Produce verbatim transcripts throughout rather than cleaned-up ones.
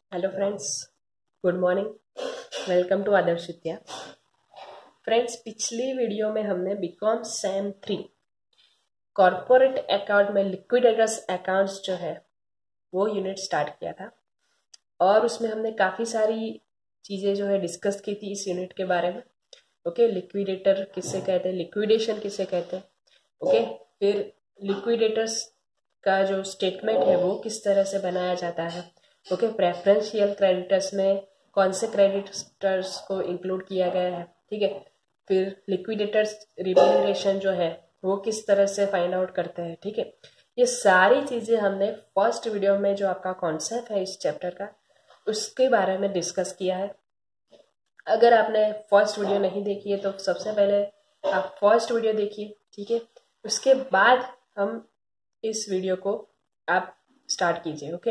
Hello friends, good morning. Welcome to Adarsh Vidya. Friends, पिछली video में हमने BCom sem three corporate account में liquidators accounts जो है वो यूनिट स्टार्ट किया था और उसमें हमने काफ़ी सारी चीज़ें जो है डिस्कस की थी इस यूनिट के बारे में। ओके, लिक्विडेटर किससे कहते हैं, लिक्विडेशन किससे कहते हैं। ओके, फिर लिक्विडेटर्स का जो स्टेटमेंट है वो किस तरह से बनाया जाता है। ओके, प्रेफरेंशियल क्रेडिटर्स में कौन से क्रेडिटर्स को इंक्लूड किया गया है। ठीक है, फिर लिक्विडेटर्स रिम्यूनरेशन जो है वो किस तरह से फाइंड आउट करते हैं। ठीक है, ये सारी चीज़ें हमने फर्स्ट वीडियो में जो आपका कॉन्सेप्ट है इस चैप्टर का उसके बारे में डिस्कस किया है। अगर आपने फर्स्ट वीडियो नहीं देखी है तो सबसे पहले आप फर्स्ट वीडियो देखिए। ठीक है, उसके बाद हम इस वीडियो को आप स्टार्ट कीजिए। ओके,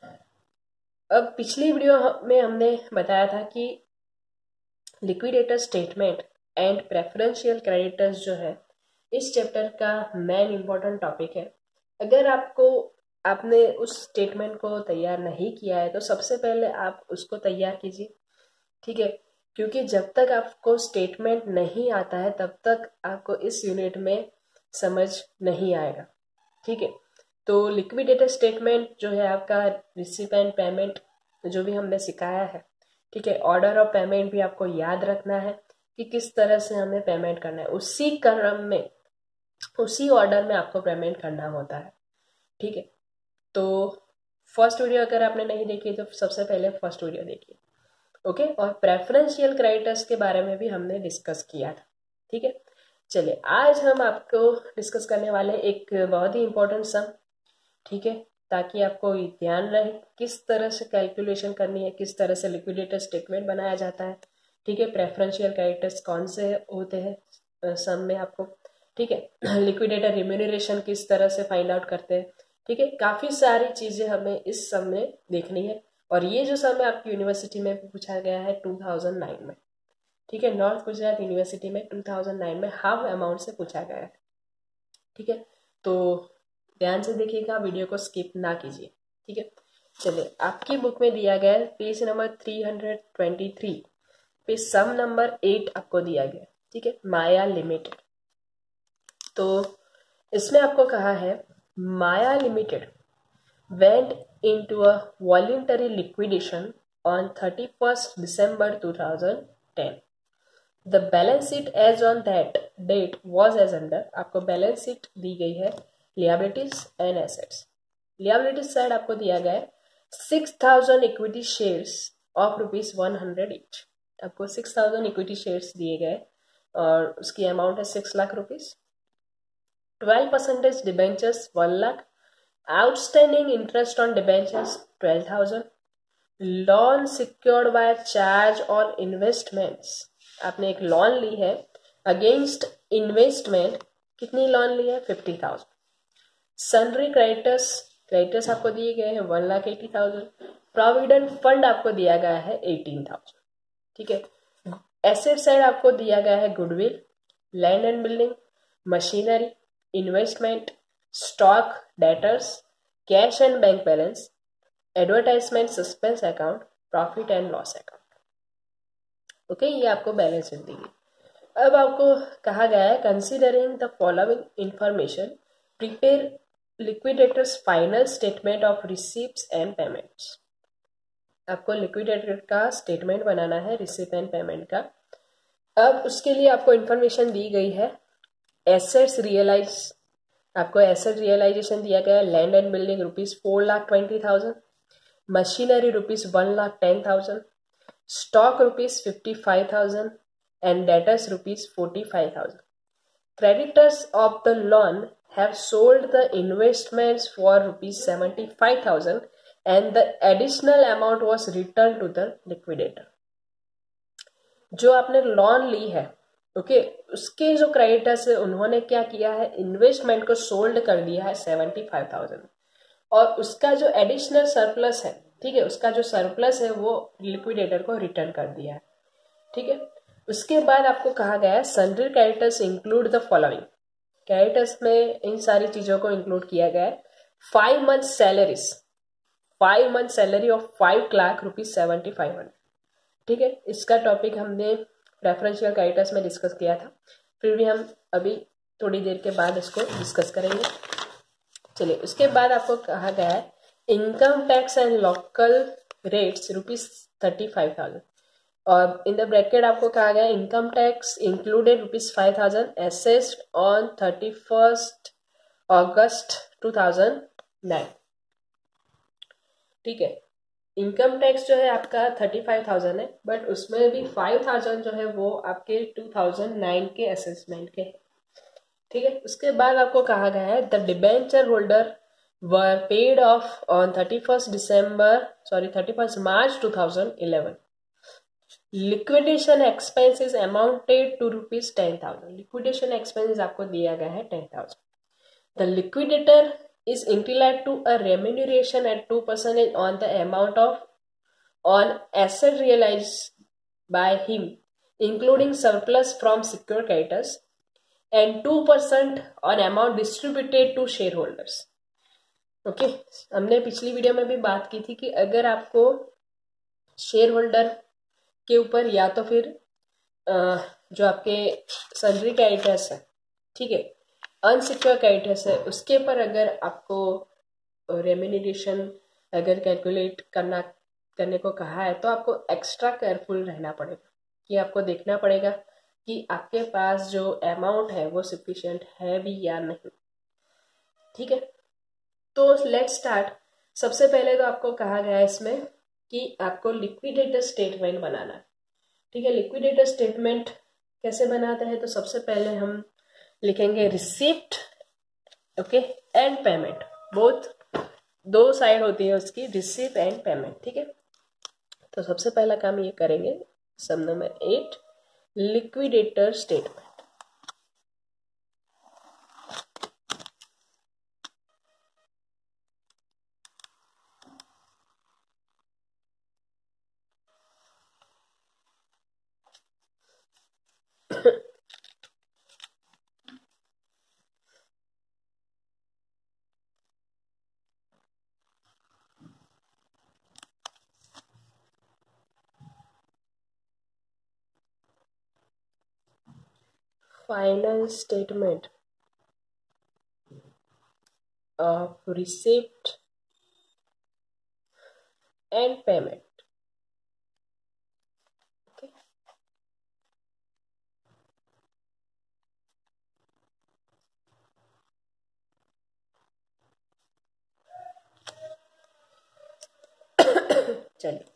अब पिछली वीडियो में हमने बताया था कि liquidator statement and preferential creditors जो है इस चैप्टर का मेन इंपॉर्टेंट टॉपिक है। अगर आपको आपने उस स्टेटमेंट को तैयार नहीं किया है तो सबसे पहले आप उसको तैयार कीजिए। ठीक है, क्योंकि जब तक आपको स्टेटमेंट नहीं आता है तब तक आपको इस यूनिट में समझ नहीं आएगा। ठीक है, तो लिक्विडेटर स्टेटमेंट जो है आपका रिसिपेंट पेमेंट जो भी हमने सिखाया है। ठीक है, ऑर्डर ऑफ पेमेंट भी आपको याद रखना है कि किस तरह से हमें पेमेंट करना है, उसी क्रम में उसी ऑर्डर में आपको पेमेंट करना होता है। ठीक है, तो फर्स्ट वीडियो अगर आपने नहीं देखी तो सबसे पहले फर्स्ट वीडियो देखिए। ओके, और प्रेफरेंशियल क्रेडिटर्स के बारे में भी हमने डिस्कस किया था। ठीक है, चलिए आज हम आपको डिस्कस करने वाले एक बहुत ही इंपॉर्टेंट सम। ठीक है, ताकि आपको ध्यान रहे किस तरह से कैलकुलेशन करनी है, किस तरह से लिक्विडेटर स्टेटमेंट बनाया जाता है। ठीक है, प्रेफरेंशियल क्रेडिटर्स कौन से होते हैं सम में आपको। ठीक है, लिक्विडेटर रिम्यूनरेशन किस तरह से फाइंड आउट करते हैं। ठीक है, काफ़ी सारी चीज़ें हमें इस सम में देखनी है और ये जो सम है आपकी यूनिवर्सिटी में पूछा गया है टू थाउजेंड नाइन में। ठीक है, नॉर्थ गुजरात यूनिवर्सिटी में टू थाउजेंड नाइन में हाफ अमाउंट से पूछा गया है। ठीक है, तो ध्यान से देखिएगा, वीडियो को स्किप ना कीजिए। ठीक है, चलिए आपकी बुक में दिया गया है page number three hundred twenty three पे सम नंबर एट आपको दिया गया है। ठीक है, माया लिमिटेड। तो इसमें आपको कहा है Maya limited went into a voluntary liquidation on thirty-first December two thousand ten. The balance sheet as on that date was as under। आपको बैलेंस शीट दी गई है liabilities and assets। liabilities side आपको दिया गया है six thousand equity shares of rupees one hundred each। आपको six thousand equity shares दिए गए और उसकी अमाउंट है six lakh rupees. Twelve percentage debentures one lakh. Outstanding interest on debentures twelve thousand. Loan secured by charge on investments. आपने एक loan ली है अगेंस्ट इन्वेस्टमेंट। कितनी लोन ली है, fifty thousand. Sundry creditors creditors आपको दिए गए हैं one lakh eighty thousand. Provident fund आपको दिया गया है एटीन थाउजेंड। ठीक है, एसेट साइड आपको दिया गया है goodwill, land and building, machinery, investment, stock, debtors, cash and bank balance, advertisement, suspense account, profit and loss account. Okay, ये आपको बैलेंस शीट दी गई। अब आपको कहा गया है considering the following information prepare liquidators final statement of receipts and payments. आपको लिक्विडेटर का स्टेटमेंट बनाना है रिसीप्ट एंड पेमेंट का। अब उसके लिए आपको इंफॉर्मेशन दी गई है एसेट्स रियलाइज। आपको एसेट रियलाइजेशन दिया गया है land and building rupees four lakh twenty thousand. Machinery rupees one lakh ten thousand. Stock rupees fifty five thousand and debtors rupees forty five thousand. Creditors of the loan have sold the investments for rupees seventy-five thousand and the additional amount was returned to the liquidator। जो आपने loan ली है okay okay, उसके जो creditors है उन्होंने क्या किया है, इन्वेस्टमेंट को सोल्ड कर दिया है सेवेंटी फाइव थाउजेंड और उसका जो एडिशनल सरप्लस है, ठीक है, उसका जो सरप्लस है वो लिक्विडेटर को रिटर्न कर दिया है। ठीक है, उसके बाद आपको कहा गया है sundry creditors include the following. Creditors में इन सारी चीजों को इंक्लूड किया गया है five month salaries. Five month salary of five lakh rupees seventy five hundred. ठीक है, इसका टॉपिक हमने रेफरेंशियल क्रेडिटर्स में डिस्कस किया था, फिर भी हम अभी थोड़ी देर के बाद इसको डिस्कस करेंगे। चलिए, उसके बाद आपको कहा गया है income tax and local rates rupees thirty five thousand, और इन द ब्रैकेट आपको कहा गया income tax included rupees five thousand assessed on thirty first August two thousand nine. ठीक है, इनकम टैक्स जो है आपका थर्टी फाइव थाउजेंड है, बट उसमें भी फाइव थाउजेंड जो है वो आपके टू थाउजेंड नाइन के असेसमेंट के। ठीक है, उसके बाद आपको कहा गया है the debenture holder were paid off on thirty first December sorry thirty first March two thousand eleven. Liquidation expenses amounted to rupees ten thousand. Liquidation expenses आपको दिया गया है ten thousand. The liquidator is entitled to a remuneration at two percent on the amount of on asset realized by him, including surplus from secured creditors, and two percent on amount distributed to shareholders. Okay okay? हमने पिछली video में भी बात की थी कि अगर आपको शेयर होल्डर के ऊपर या तो फिर जो आपके सन्ड्री क्रेडिटर्स है, ठीक है, अनसिक्योर क्रेडिटर्स है, उसके पर अगर आपको रेम्यूनरेशन अगर कैलकुलेट करना करने को कहा है तो आपको एक्स्ट्रा केयरफुल रहना पड़ेगा कि आपको देखना पड़ेगा कि आपके पास जो अमाउंट है वो सफिशिएंट है भी या नहीं। ठीक है, तो लेट्स स्टार्ट। सबसे पहले तो आपको कहा गया है इसमें कि आपको लिक्विडेटर स्टेटमेंट बनाना है। ठीक है, लिक्विडेटर स्टेटमेंट कैसे बनाते हैं, तो सबसे पहले हम लिखेंगे receipt, okay, and payment, both दो साइड होती है उसकी, रिसिप्ट एंड पेमेंट। ठीक है, तो सबसे पहला काम ये करेंगे, sum number eight, liquidator statement. Final statement of receipt and payment. Okay. चलिए,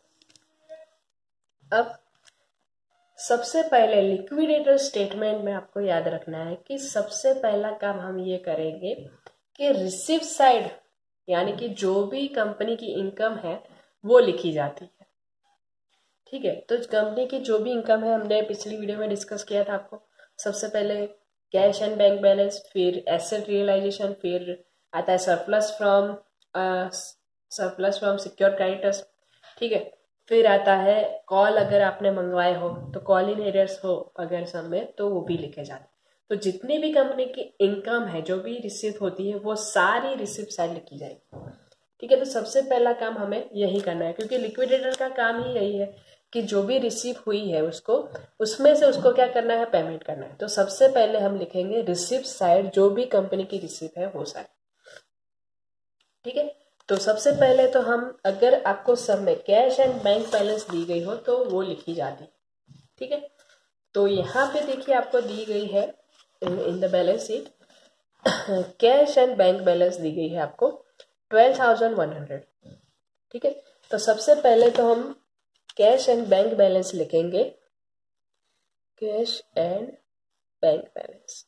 अब सबसे पहले लिक्विडेटर स्टेटमेंट में आपको याद रखना है कि सबसे पहला काम हम ये करेंगे कि रिसीव साइड, यानी कि जो भी कंपनी की इनकम है वो लिखी जाती है। ठीक है, तो कंपनी की जो भी इनकम है हमने पिछली वीडियो में डिस्कस किया था आपको। सबसे पहले कैश एंड बैंक बैलेंस, फिर एसेट रियलाइजेशन, फिर आता है surplus from surplus from secure creditors. ठीक है, फिर आता है कॉल, अगर आपने मंगवाए हो तो कॉल इन एरियर्स हो अगर सब में तो वो भी लिखे जाते हैं। तो जितनी भी कंपनी की इनकम है जो भी रिसीव होती है वो सारी रिसीव साइड लिखी जाएगी। ठीक है, तो सबसे पहला काम हमें यही करना है, क्योंकि लिक्विडेटर का काम ही यही है कि जो भी रिसीव हुई है उसको उसमें से उसको क्या करना है, पेमेंट करना है। तो सबसे पहले हम लिखेंगे रिसीव साइड, जो भी कंपनी की रिसीव है वो सारी। ठीक है, तो सबसे पहले तो हम, अगर आपको सब में कैश एंड बैंक बैलेंस दी गई हो तो वो लिखी जाती है। ठीक है, तो यहाँ पे देखिए आपको दी गई है in the balance sheet, cash and bank balance दी गई है आपको ट्वेल्व थाउजेंड वन हंड्रेड। ठीक है, तो सबसे पहले तो हम कैश एंड बैंक बैलेंस लिखेंगे, कैश एंड बैंक बैलेंस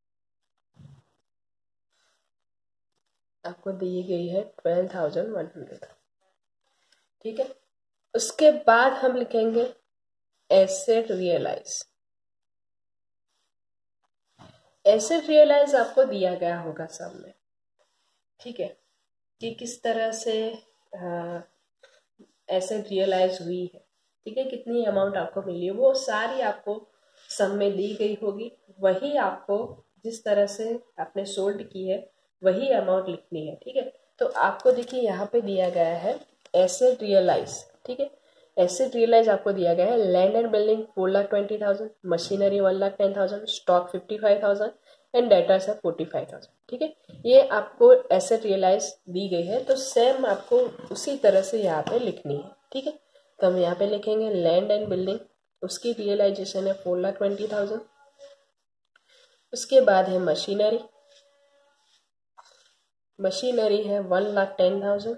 आपको दी गई है ट्वेल्व थाउजेंड वन हंड्रेड। ठीक है, उसके बाद हम लिखेंगे एसेट रियलाइज। एसेट रियलाइज आपको दिया गया होगा सब में। ठीक है, कि किस तरह से एसेट रियलाइज हुई है। ठीक है, कितनी अमाउंट आपको मिली है वो सारी आपको सब में दी गई होगी। वही आपको जिस तरह से आपने सोल्ड की है वही अमाउंट लिखनी है। ठीक है, तो आपको देखिए यहाँ पे दिया गया है एसेट रियलाइज, ठीक है, एसेट रियलाइज आपको दिया गया है land and building four lakh twenty thousand, machinery one lakh ten thousand, stock fifty five thousand and debtors है फोर्टी फाइव थाउजेंड, ठीक है। ये आपको एसेट रियलाइज दी गई है, तो सेम आपको उसी तरह से यहाँ पे लिखनी है, ठीक है। तो हम यहाँ पे लिखेंगे लैंड एंड बिल्डिंग, उसकी रियलाइजेशन है फोर लाख ट्वेंटी थाउजेंड। उसके बाद है मशीनरी, मशीनरी है one lakh ten thousand,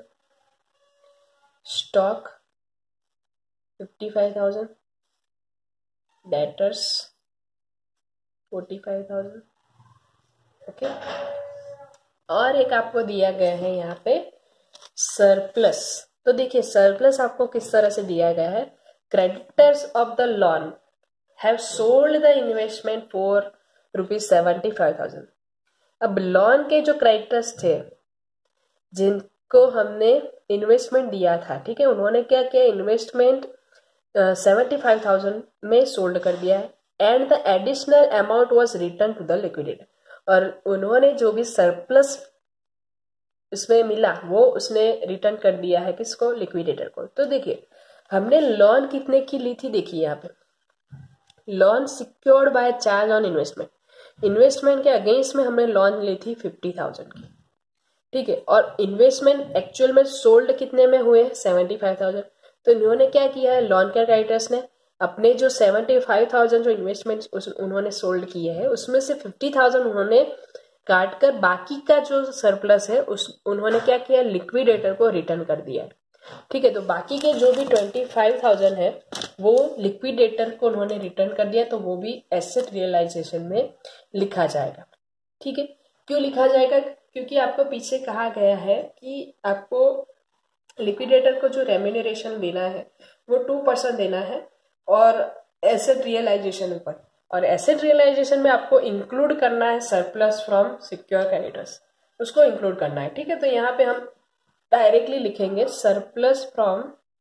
stock fifty five thousand, debtors forty five thousand, okay. और एक आपको दिया गया है यहाँ पे सरप्लस। तो देखिए सरप्लस आपको किस तरह से दिया गया है, creditors of the loan have sold the investment for rupees seventy five thousand. अब लोन के जो क्रेडिटर्स थे जिनको हमने इन्वेस्टमेंट दिया था, ठीक है, उन्होंने क्या किया, इन्वेस्टमेंट सेवेंटी फाइव थाउजेंड में सोल्ड कर दिया है and the additional amount was return to the liquidator. और उन्होंने जो भी सरप्लस इसमें मिला वो उसने रिटर्न कर दिया है किसको, लिक्विडेटर को। तो देखिए हमने लोन कितने की ली थी, देखिए यहाँ पे loan secured by charge on investment, investment के अगेंस्ट में हमने लोन ली थी फिफ्टी थाउजेंड की, ठीक है। और इन्वेस्टमेंट एक्चुअल में सोल्ड कितने में हुए, सेवेंटी फाइव थाउजेंड। तो इन्होंने क्या किया है, लोन के क्रेडिटर्स ने अपने जो सेवेंटी फाइव थाउजेंड जो इन्वेस्टमेंट उन्होंने सोल्ड किए हैं उसमें से फिफ्टी थाउजेंड उन्होंने काट कर बाकी का जो सरप्लस है उस उन्होंने क्या किया, लिक्विडेटर को रिटर्न कर दिया, ठीक है। तो बाकी के जो भी ट्वेंटी फाइव थाउजेंड है वो लिक्विडेटर को उन्होंने रिटर्न कर दिया, तो वो भी एसेट रियलाइजेशन में लिखा जाएगा, ठीक है। क्यों लिखा जाएगा, क्योंकि आपको पीछे कहा गया है कि आपको लिक्विडेटर को जो रेम्यूनरेशन देना है वो टू परसेंट देना है और एसेट रियलाइजेशन पर, और एसेट रियलाइजेशन में आपको इंक्लूड करना है सरप्लस फ्रॉम सिक्योर क्रेडिटर्स, उसको इंक्लूड करना है, ठीक है। तो यहाँ पे हम डायरेक्टली लिखेंगे surplus from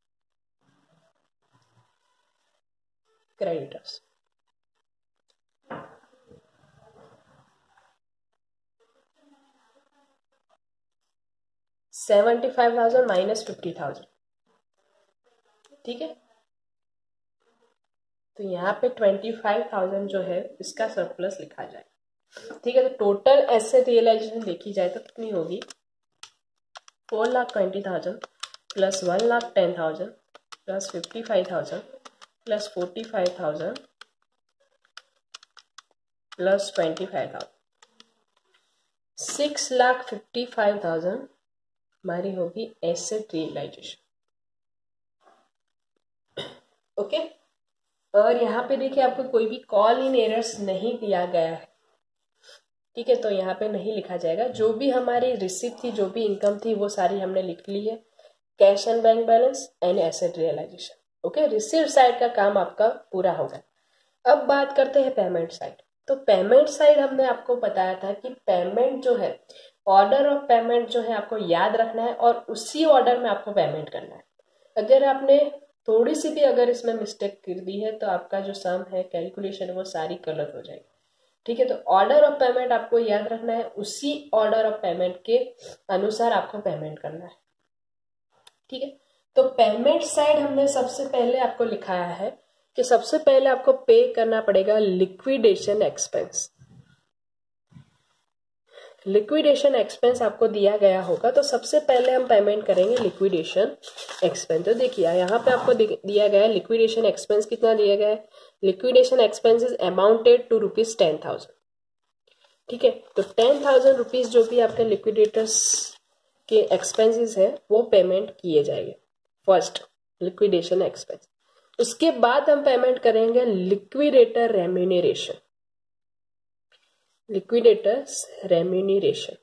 creditors, seventy five thousand minus fifty thousand, ठीक है। तो यहाँ पे ट्वेंटी फाइव थाउजेंड जो है इसका सरप्लस लिखा जाए, ठीक है। तो टोटल एसेट रियलाइजेशन देखी जाए तो कितनी होगी, four lakh twenty thousand plus one lakh ten thousand plus fifty five thousand plus forty five thousand plus twenty five thousand, six lakh fifty five thousand हमारी होगी एसेट रियलाइजेशन, ओके। और यहाँ पे देखिए आपको कोई भी कॉल इन एरर्स नहीं दिया गया है, ठीक है। तो यहाँ पे नहीं लिखा जाएगा, जो भी हमारी रिसिप्ट थी जो भी इनकम थी वो सारी हमने लिख ली है, cash and bank balance and asset realisation, okay. Receipt side का काम आपका पूरा होगा। अब बात करते हैं पेमेंट साइड। तो पेमेंट साइड हमने आपको बताया था कि पेमेंट जो है, ऑर्डर ऑफ पेमेंट जो है आपको याद रखना है और उसी ऑर्डर में आपको पेमेंट करना है। अगर आपने थोड़ी सी भी अगर इसमें मिस्टेक कर दी है तो आपका जो सम है, कैलकुलेशन है, वो सारी गलत हो जाएगी, ठीक है। तो ऑर्डर ऑफ पेमेंट आपको याद रखना है, उसी ऑर्डर ऑफ पेमेंट के अनुसार आपको पेमेंट करना है, ठीक है। तो पेमेंट साइड हमने सबसे पहले आपको लिखाया है कि सबसे पहले आपको पे करना पड़ेगा लिक्विडेशन एक्सपेंस। लिक्विडेशन एक्सपेंस आपको दिया गया होगा, तो सबसे पहले हम पेमेंट करेंगे लिक्विडेशन एक्सपेंस। तो देखिए यहाँ पे आपको दिया गया है लिक्विडेशन एक्सपेंस कितना दिया गया है, liquidation expenses amounted to rupees ten thousand, ठीक है। तो टेन थाउजेंड रुपीज जो भी आपके लिक्विडेटर्स के एक्सपेंसेस है वो पेमेंट किए जाएंगे, फर्स्ट लिक्विडेशन एक्सपेंस। उसके बाद हम पेमेंट करेंगे liquidator remuneration, liquidators remuneration,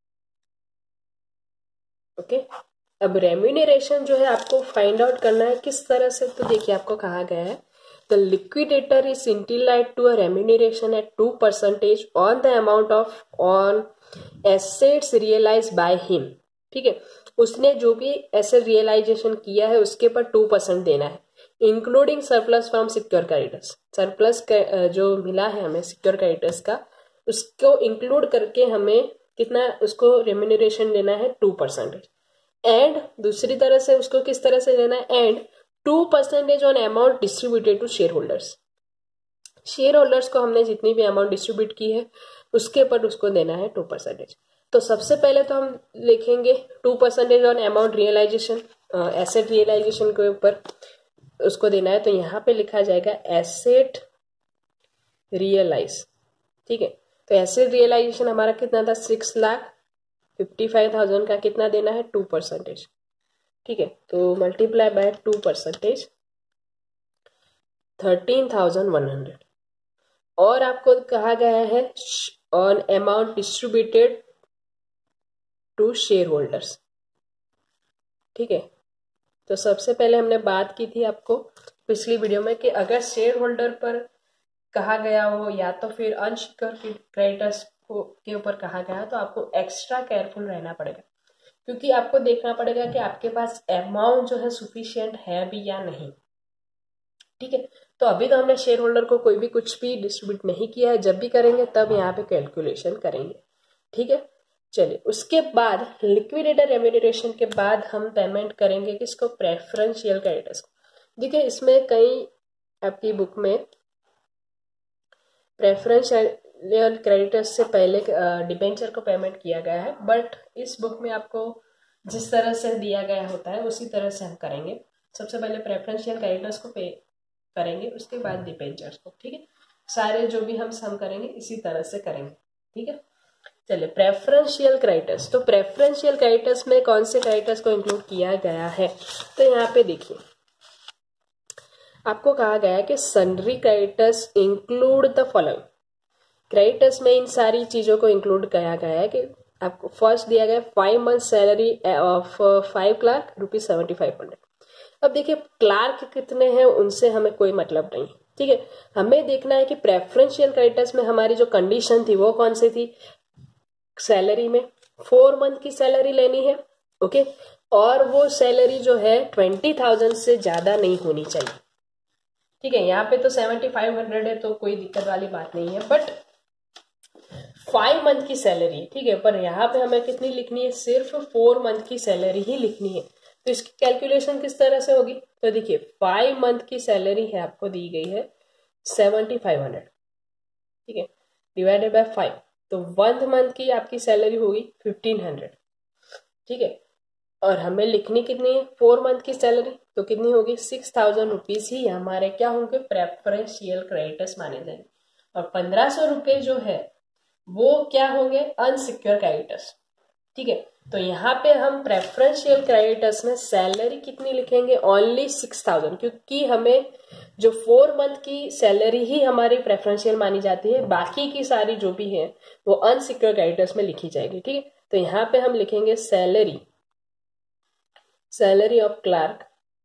okay. अब रेम्यूनरेशन जो है आपको फाइंड आउट करना है किस तरह से, तो देखिए आपको कहा गया है the liquidator is entitled to a remuneration at two percentage on the amount of on assets realise by him, ठीक है। उसने जो भी एसेट रियलाइजेशन किया है उसके ऊपर टू परसेंट देना है, including surplus from secure creditors. Surplus जो मिला है हमें सिक्योर क्रेडिटर्स का, उसको इंक्लूड करके हमें कितना उसको रेम्यूनरेशन देना है, टू परसेंटेज। एंड दूसरी तरह से उसको किस तरह से देना है, and two percentage on amount distributed to shareholders. Share holders को हमने जितनी भी अमाउंट डिस्ट्रीब्यूट की है उसके ऊपर उसको देना है टू परसेंटेज। तो सबसे पहले तो हम लिखेंगे two percentage on amount realisation, asset realisation के ऊपर उसको देना है। तो यहाँ पे लिखा जाएगा एसेट रियलाइज, ठीक है। तो एसेट रियलाइजेशन हमारा कितना था, six lakh fifty five thousand का कितना देना है, टू परसेंटेज, ठीक है। तो multiply by two percentage thirteen thousand one hundred. और आपको कहा गया है on amount distributed to shareholders, ठीक है। तो सबसे पहले हमने बात की थी आपको पिछली वीडियो में कि अगर शेयर होल्डर पर कहा गया हो या तो फिर अनसिक्योर्ड क्रेडिटर्स को के ऊपर कहा गया तो आपको एक्स्ट्रा केयरफुल रहना पड़ेगा, क्योंकि आपको देखना पड़ेगा कि आपके पास अमाउंट जो है सुफिशिएंट है भी या नहीं, ठीक है। तो अभी तो हमने शेयर होल्डर को कोई भी कुछ भी डिस्ट्रीब्यूट नहीं किया है, जब भी करेंगे तब यहाँ पे कैलकुलेशन करेंगे, ठीक है। चलिए उसके बाद लिक्विडेटर रेम्यूनरेशन के बाद हम पेमेंट करेंगे किसको, प्रेफरेंशियल क्रेडिटर्स को। देखिए इसमें कई आपकी बुक में प्रेफरेंशियल क्रेडिटर्स से पहले डिबेंचर को पेमेंट किया गया है, बट इस बुक में आपको जिस तरह से दिया गया होता है उसी तरह से हम करेंगे। सबसे पहले प्रेफरेंशियल क्रेडिटर्स को पे करेंगे, उसके बाद डिबेंचर्स को, ठीक है। सारे जो भी हम सम करेंगे इसी तरह से करेंगे, ठीक है। चलिए प्रेफरेंशियल क्रेडिटर्स, तो प्रेफरेंशियल क्रेडिटर्स में कौन से क्रेडिटर्स को इंक्लूड किया गया है, तो यहाँ पे देखिए आपको कहा गया है कि sundry creditors include the following. Creditors में इन सारी चीजों को इंक्लूड किया गया है कि आपको फर्स्ट दिया गया five month salary of five lakh rupees seventy five hundred. अब देखिए क्लार्क कितने हैं उनसे हमें कोई मतलब नहीं, ठीक है। हमें देखना है कि प्रेफरेंशियल क्रेडिटर्स में हमारी जो कंडीशन थी वो कौन सी थी, सैलरी में फोर मंथ की सैलरी लेनी है, ओके। और वो सैलरी जो है ट्वेंटी थाउजेंड से ज्यादा नहीं होनी चाहिए, ठीक है। यहाँ पे तो सेवेंटी फाइव हंड्रेड है तो कोई दिक्कत वाली बात नहीं है, बट फाइव मंथ की सैलरी, ठीक है। पर यहाँ पे हमें कितनी लिखनी है, सिर्फ फोर मंथ की सैलरी ही लिखनी है। तो इसकी कैलकुलेशन किस तरह से होगी, तो देखिए फाइव मंथ की सैलरी है आपको दी गई है सेवेंटी फाइव हंड्रेड, ठीक है, डिवाइडेड बाय फाइव, तो वन मंथ की आपकी सैलरी होगी फिफ्टीन हंड्रेड, ठीक है। और हमें लिखनी कितनी है, फोर मंथ की सैलरी, तो कितनी होगी, सिक्स थाउजेंड रुपीज ही हमारे क्या होंगे, प्रेफरेंशियल क्रेडिटर्स माने जाएंगे। और पंद्रह सौ रुपये जो है वो क्या होंगे, अनसिक्योर क्रेडिटर्स, ठीक है। तो यहाँ पे हम प्रेफरेंशियल क्रेडिटर्स में सैलरी कितनी लिखेंगे, ओनली सिक्स थाउजेंड, क्योंकि हमें जो फोर मंथ की सैलरी ही हमारी प्रेफरेंशियल मानी जाती है, बाकी की सारी जो भी है वो अनसिक्योर क्रेडिटर्स में लिखी जाएगी, ठीक है। तो यहाँ पे हम लिखेंगे salary salary of clerk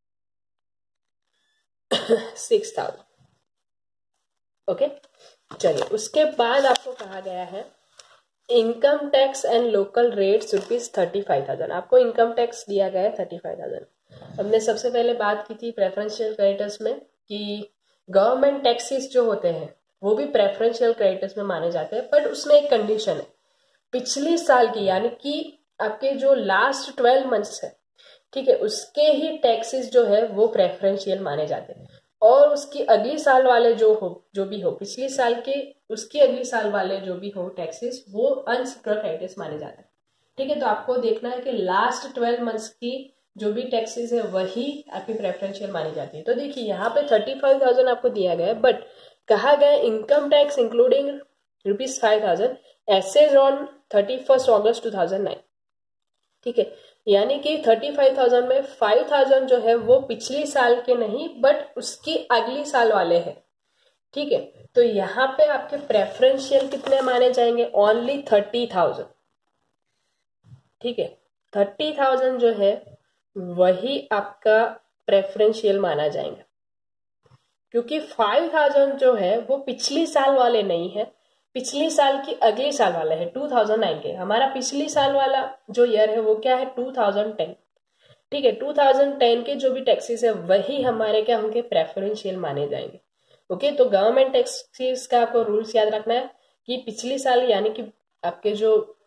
six thousand, okay. चलिए उसके बाद आपको कहा गया है income tax and local rates rupees thirty five thousand. आपको इनकम टैक्स दिया गया है थर्टी फाइव थाउजेंड। हमने सबसे पहले बात की थी प्रेफरेंशियल क्रेडिटर्स में कि गवर्नमेंट टैक्सेस जो होते हैं वो भी प्रेफरेंशियल क्रेडिटर्स में माने जाते हैं, बट उसमें एक कंडीशन है, पिछली साल की यानी कि आपके जो लास्ट ट्वेल्व मंथ्स है, ठीक है, उसके ही टैक्सेस जो है वो प्रेफरेंशियल माने जाते हैं। और उसकी अगली साल वाले जो हो जो भी हो पिछली साल के उसकी अगली साल वाले जो भी हो टैक्सेस वो अनसिक्योर्ड क्रेडिटर्स माने जाते हैं, ठीक है। तो आपको देखना है कि लास्ट ट्वेल्व मंथ्स की जो भी टैक्सेस है वही आपकी प्रेफरेंशियल मानी जाती है। तो देखिए यहाँ पे थर्टी फाइव थाउजेंड आपको दिया गया है, बट कहा गया income tax including rupees five thousand assessed on thirty first August two thousand nine, ठीक है। यानी कि थर्टी फाइव थाउजेंड में फाइव थाउजेंड जो है वो पिछली साल के नहीं बट उसकी अगली साल वाले हैं, ठीक है। तो यहाँ पे आपके प्रेफरेंशियल कितने माने जाएंगे, ओनली थर्टी थाउजेंड, ठीक है। थर्टी थाउजेंड जो है वही आपका प्रेफरेंशियल माना जाएगा, क्योंकि फाइव थाउजेंड जो है वो पिछली साल वाले नहीं है, पिछली साल की अगली साल वाला है टू थाउजेंड नाइन के। हमारा पिछली साल वाला जो ईयर है वो क्या है, टू थाउजेंड टेन, ठीक है। टू थाउजेंड टेन के जो भी टैक्सेस है वही हमारे क्या होंगे, प्रेफरेंशियल माने जाएंगे, ओके। तो गवर्नमेंट टैक्सेस का आपको रूल्स याद रखना है कि पिछली साल यानी कि आपके जो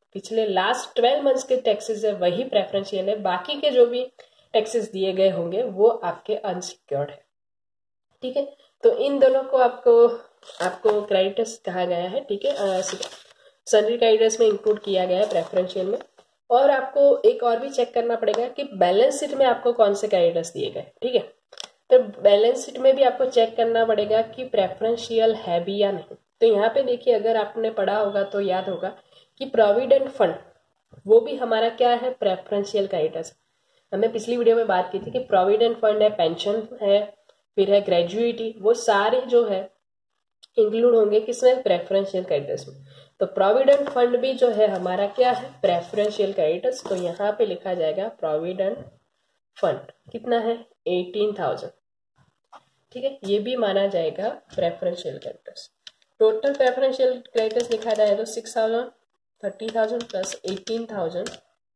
पिछले लास्ट ट्वेल्व मंथ्स के टैक्सेस है वही प्रेफरेंशियल है, बाकी के जो भी टैक्सेस दिए गए होंगे वो आपके अनसिक्योर्ड है। ठीक है, तो इन दोनों को आपको आपको क्रेडिटर्स कहा गया है। ठीक है, सन्ड्री क्रेडिटर्स में इंक्लूड किया गया है प्रेफरेंशियल में। और आपको एक और भी चेक करना पड़ेगा कि बैलेंस शीट में आपको कौन से क्रेडिटर्स दिए गए। ठीक है, तो बैलेंस शीट में भी आपको चेक करना पड़ेगा कि प्रेफरेंशियल है भी या नहीं। तो यहाँ पे देखिए, अगर आपने पढ़ा होगा तो याद होगा कि प्रोविडेंट फंड वो भी हमारा क्या है, प्रेफरेंशियल क्रेडिटर्स। हमने पिछली वीडियो में बात की थी कि प्रोविडेंट फंड है, पेंशन है, फिर है ग्रेजुइटी, वो सारे जो है इंक्लूड होंगे किसमें, प्रेफरेंशियल क्रेडिटर्स में। तो प्रोविडेंट फंड भी जो है हमारा क्या है, प्रेफरेंशियल क्रेडिटर्स। तो यहाँ पे लिखा जाएगा प्रोविडेंट फंड कितना है, एटीन थाउजेंड। ठीक है, ये भी माना जाएगा preferential creditors. Total preferential creditors लिखा जाए तो six thousand, thirty thousand plus eighteen thousand,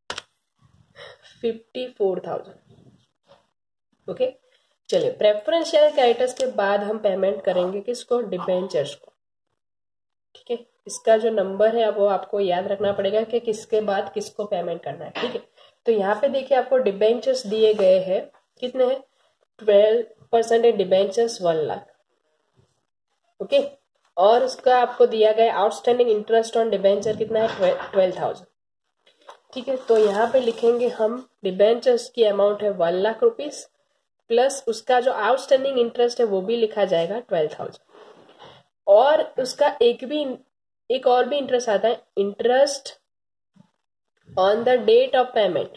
fifty four thousand. Okay, चलिए प्रेफरेंशियल क्रेडिटर्स के बाद हम पेमेंट करेंगे किसको, डिबेंचर्स को। ठीक है, इसका जो नंबर है वो आपको याद रखना पड़ेगा कि किसके बाद किसको पेमेंट करना है। ठीक है, तो यहाँ पे देखिए आपको डिबेंचर्स दिए गए हैं, कितने हैं, twelve percent debentures one lakh. Okay, और उसका आपको दिया गया आउटस्टैंडिंग इंटरेस्ट ऑन डिबेंचर कितना है, ट्वेल्व थाउजेंड। ठीक है, तो यहाँ पे लिखेंगे हम डिबेंचर्स की अमाउंट है वन लाख रुपीज प्लस उसका जो आउटस्टैंडिंग इंटरेस्ट है वो भी लिखा जाएगा ट्वेल्व थाउजेंड। और उसका एक भी एक और भी इंटरेस्ट आता है, interest on the date of payment,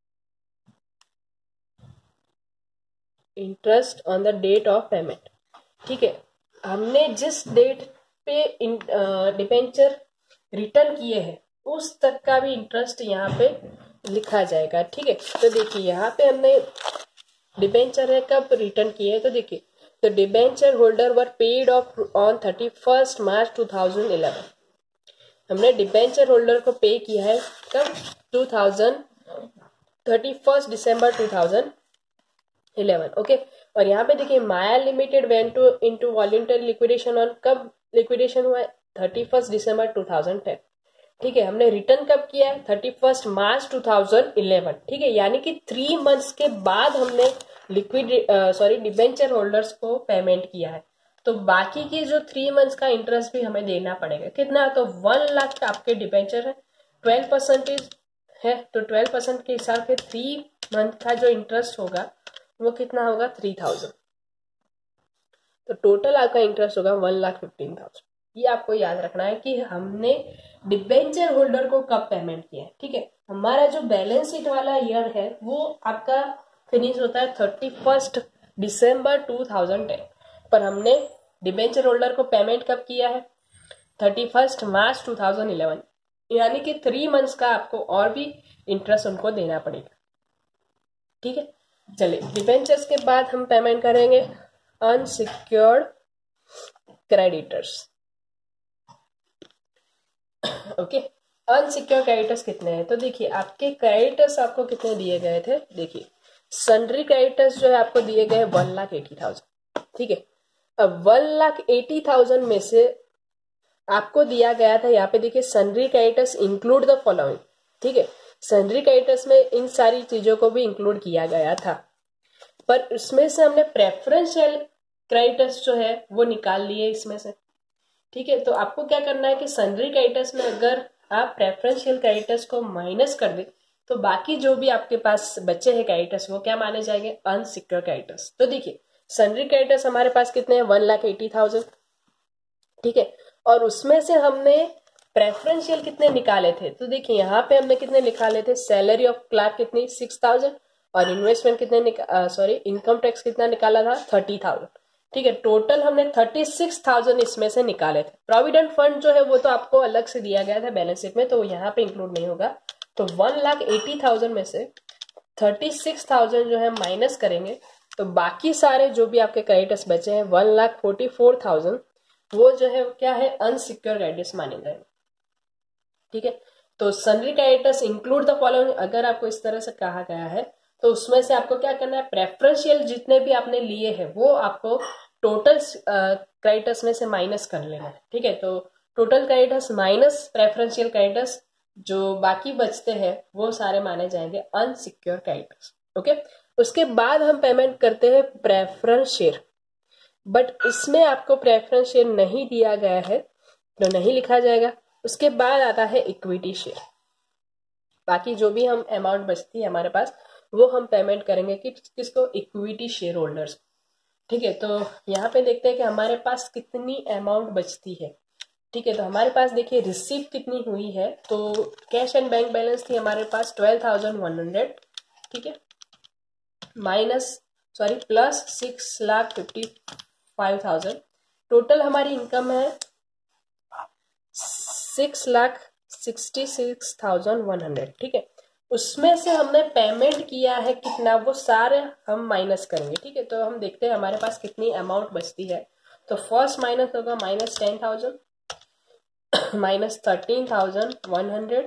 interest on the date of payment. ठीक है, हमने जिस डेट पे डिबेंचर रिटर्न किए हैं उस तक का भी इंटरेस्ट यहाँ पे लिखा जाएगा। ठीक है, तो देखिए यहाँ पे हमने डिबेंचर है कब रिटर्न किए हैं, तो देखिए the debenture holder were paid off on thirty first March two thousand eleven. हमने डिबेंचर होल्डर को पे किया है कब, two thousand thirty first December two thousand eleven. Okay, और यहाँ पे देखिए Maya limited went to into voluntary liquidation on, कब लिक्विडेशन हुआ है, thirty first December two thousand ten. ठीक है, हमने रिटर्न कब किया है, thirty first March two thousand eleven. ठीक है, यानी कि थ्री मंथ्स के बाद हमने लिक्विड सॉरी डिबेंचर होल्डर्स को पेमेंट किया है। तो बाकी की जो थ्री मंथ्स का इंटरेस्ट भी हमें देना पड़ेगा, कितना, तो वन लाख आपके डिबेंचर है, ट्वेल्व परसेंटेज है, तो ट्वेल्व परसेंट के हिसाब से थ्री मंथ का जो इंटरेस्ट होगा वो कितना होगा, थ्री थाउजेंड। तो टोटल आपका इंटरेस्ट होगा वन लाख फिफ्टीन थाउजेंड। ये आपको याद रखना है कि हमने डिबेंचर होल्डर को कब पेमेंट किया है। ठीक है, हमारा जो बैलेंस शीट वाला ईयर है वो आपका फिनिश होता है thirty first December two thousand ten, पर हमने डिबेंचर होल्डर को पेमेंट कब किया है, thirty first March two thousand eleven, यानी कि थ्री मंथ्स का आपको और भी इंटरेस्ट उनको देना पड़ेगा। ठीक है, चलिए डिबेंचर्स के बाद हम पेमेंट करेंगे unsecured creditors. Okay, unsecured creditors कितने हैं, तो देखिए आपके क्रेडिटर्स आपको कितने दिए गए थे, देखिए सन्ड्री क्रेडिटर्स जो है आपको दिए गए वन लाख एटी थाउजेंड। ठीक है, अब वन लाख एटी थाउजेंड में से आपको दिया गया था, यहाँ पे देखिए sundry creditors include the following. ठीक है, सन्ड्री क्रेडिटर्स में इन सारी चीजों को भी इंक्लूड किया गया था, पर उसमें से हमने प्रेफरेंशियल क्रेडिटर्स जो है वो निकाल लिए इसमें से। ठीक है, तो आपको क्या करना है कि सन्ड्री क्रेडिटर्स में अगर आप प्रेफरेंशियल क्रेडिटर्स को माइनस कर दे तो बाकी जो भी आपके पास बचे हैं क्रेडिटर्स वो क्या माने जाएंगे, अनसिक्योर्ड क्रेडिटर्स। तो देखिए सन्ड्री क्रेडिटर्स हमारे पास कितने हैं, वन लाख एटी थाउजेंड। ठीक है, और उसमें से हमने प्रेफरेंशियल कितने निकाले थे, तो देखिए यहाँ पे हमने कितने निकाले थे, सैलरी ऑफ क्लार्क कितनी, सिक्स थाउजेंड, और इन्वेस्टमेंट कितने सॉरी इनकम टैक्स कितना निकाला था, थर्टी थाउजेंड। ठीक है, टोटल हमने थर्टी सिक्स थाउजेंड इसमें से निकाले थे। प्रोविडेंट फंड जो है वो तो आपको अलग से दिया गया था बैलेंस शीट में, तो यहाँ पे इंक्लूड नहीं होगा। तो वन लाख एटी थाउजेंड में से थर्टी सिक्स थाउजेंड जो है माइनस करेंगे तो बाकी सारे जो भी आपके क्रेडिटर्स बचे हैं one lakh forty four thousand वो जो है क्या है, अनसिक्योर्ड क्रेडिटर्स माने जाएंगे। ठीक है, तो sundry creditors include the following, अगर आपको इस तरह से कहा गया है तो उसमें से आपको क्या करना है, प्रेफरेंशियल जितने भी आपने लिए हैं वो आपको टोटल क्रेडिटर्स में से माइनस कर लेना है। ठीक है, तो total creditors minus preferential creditors जो बाकी बचते हैं वो सारे माने जाएंगे अनसिक्योर क्रेडिटर्स। ओके, उसके बाद हम पेमेंट करते हैं प्रेफरेंस शेयर, बट इसमें आपको प्रेफरेंस शेयर नहीं दिया गया है तो नहीं लिखा जाएगा। उसके बाद आता है इक्विटी शेयर। बाकी जो भी हम अमाउंट बचती है हमारे पास वो हम पेमेंट करेंगे कि किसको, इक्विटी शेयर होल्डर्स। ठीक है, तो यहाँ पे देखते हैं कि हमारे पास कितनी अमाउंट बचती है। ठीक है, तो हमारे पास देखिए रिसीव कितनी हुई है, तो कैश एंड बैंक बैलेंस थी हमारे पास ट्वेल्व थाउजेंड वन हंड्रेड। ठीक है, minus sorry plus six lakh fifty five thousand. Total हमारी इनकम है six lakh sixty six thousand one hundred. ठीक है, उसमें से हमने पेमेंट किया है कितना, वो सारे हम माइनस करेंगे। ठीक है, तो हम देखते हैं हमारे पास कितनी अमाउंट बचती है। तो फर्स्ट माइनस होगा minus ten thousand, minus thirteen thousand one hundred,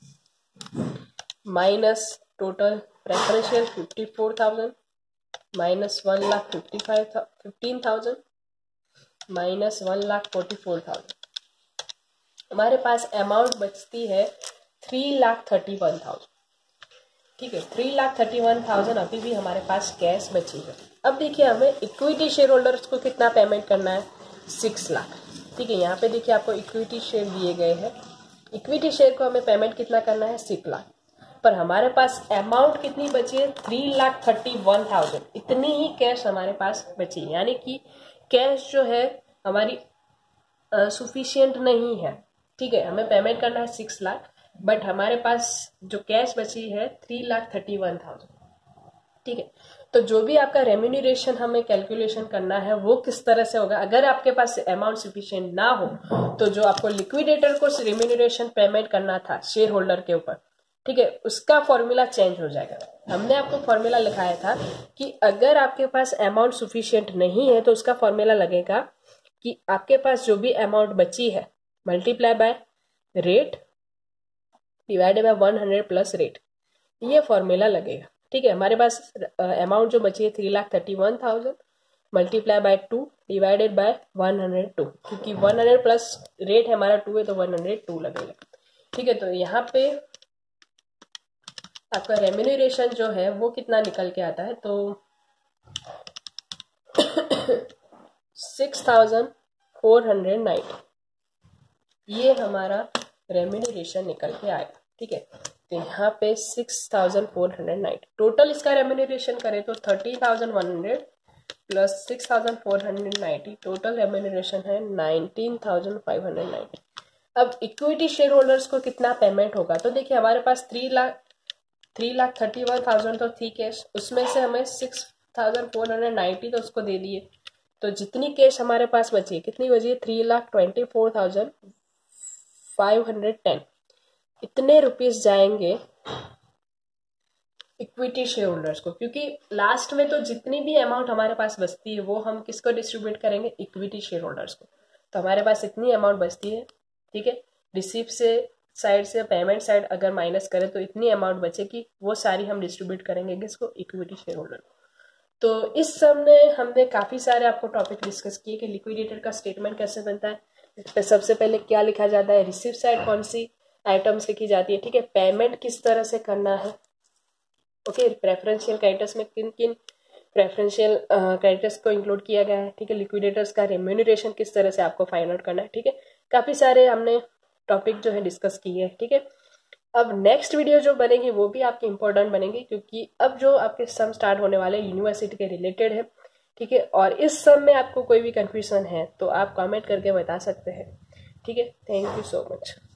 minus total preferential fifty four thousand, minus one lakh fifty five fifteen thousand, minus one lakh forty four thousand. हमारे पास अमाउंट बचती है three lakh thirty one thousand. ठीक है, three lakh thirty one thousand अभी भी हमारे पास cash बची है। अब देखिए हमें इक्विटी शेयर होल्डर्स को कितना पेमेंट करना है, सिक्स लाख। ठीक है, यहाँ पे देखिए आपको इक्विटी शेयर दिए गए हैं। इक्विटी शेयर को हमें पेमेंट कितना करना है, सिक्स लाख, पर हमारे पास अमाउंट कितनी बची है, three lakh thirty one thousand. इतनी ही कैश हमारे पास बची है, यानी कि कैश जो है हमारी सफिशियंट uh, नहीं है। ठीक है, हमें पेमेंट करना है सिक्स लाख, बट हमारे पास जो कैश बची है three lakh thirty one thousand. ठीक है, तो जो भी आपका रेम्यूनरेशन हमें कैलकुलेशन करना है वो किस तरह से होगा। अगर आपके पास अमाउंट सफिशिएंट ना हो तो जो आपको लिक्विडेटर को रेम्यूनरेशन पेमेंट करना था शेयर होल्डर के ऊपर, ठीक है, उसका फॉर्मूला चेंज हो जाएगा। हमने आपको फॉर्मूला लिखाया था कि अगर आपके पास अमाउंट सफिशिएंट नहीं है तो उसका फॉर्मूला लगेगा कि आपके पास जो भी अमाउंट बची है multiply by rate divided by one hundred plus rate, ये फॉर्मूला लगेगा। ठीक है, हमारे पास अमाउंट जो बची है three lakh thirty one thousand multiply by two divided by one hundred two, क्योंकि वन हंड्रेड प्लस रेट हमारा टू है तो वन हंड्रेड टू लगेगा। ठीक है, तो यहाँ पे आपका रेम्यूनरेशन जो है वो कितना निकल के आता है, तो six thousand four hundred ninety, ये हमारा रेम्यूनरेशन निकल के आएगा। ठीक है, तो यहाँ पे six thousand four hundred ninety, total इसका रेम्यूनरेशन करें तो thirty thousand one hundred plus six thousand four hundred ninety, total remuneration है nineteen thousand five hundred ninety. अब इक्विटी शेयर होल्डर्स को कितना पेमेंट होगा, तो देखिए हमारे पास three lakh three lakh thirty one thousand तो थी कैश, उसमें से हमें six thousand four hundred ninety तो उसको दे दिए, तो जितनी कैश हमारे पास बची है, कितनी बची है, three lakh twenty four thousand five hundred ten. इतने रुपीस जाएंगे इक्विटी शेयर होल्डर्स को, क्योंकि लास्ट में तो जितनी भी अमाउंट हमारे पास बचती है वो हम किसको डिस्ट्रीब्यूट करेंगे, इक्विटी शेयर होल्डर्स को। तो हमारे पास इतनी अमाउंट बचती है। ठीक है, रिसीव से साइड से पेमेंट साइड अगर माइनस करें तो इतनी अमाउंट बचेगी, वो सारी हम डिस्ट्रीब्यूट करेंगे किसको, इक्विटी शेयर होल्डर को। तो इस सब में हमने काफी सारे आपको टॉपिक डिस्कस किए कि लिक्विडेटर का स्टेटमेंट कैसे बनता है, इस पे सबसे पहले क्या लिखा जाता है, रिसीव साइड कौन सी आइटम्स लिखी जाती है, ठीक है, पेमेंट किस तरह से करना है, ओके, प्रेफरेंशियल क्रेडिटर्स में किन किन प्रेफरेंशियल क्रेडिटर्स को इंक्लूड किया गया है, ठीक है, लिक्विडेटर्स का रेम्यूनरेशन किस तरह से आपको फाइंड आउट करना है। ठीक है, काफी सारे हमने टॉपिक जो है डिस्कस किए हैं। ठीक है, अब नेक्स्ट वीडियो जो बनेगी वो भी आपकी इंपॉर्टेंट बनेगी, क्योंकि अब जो आपके सम स्टार्ट होने वाले यूनिवर्सिटी के रिलेटेड है। ठीक है, और इस सम में आपको कोई भी कंफ्यूजन है तो आप कमेंट करके बता सकते हैं। ठीक है, थैंक यू सो मच।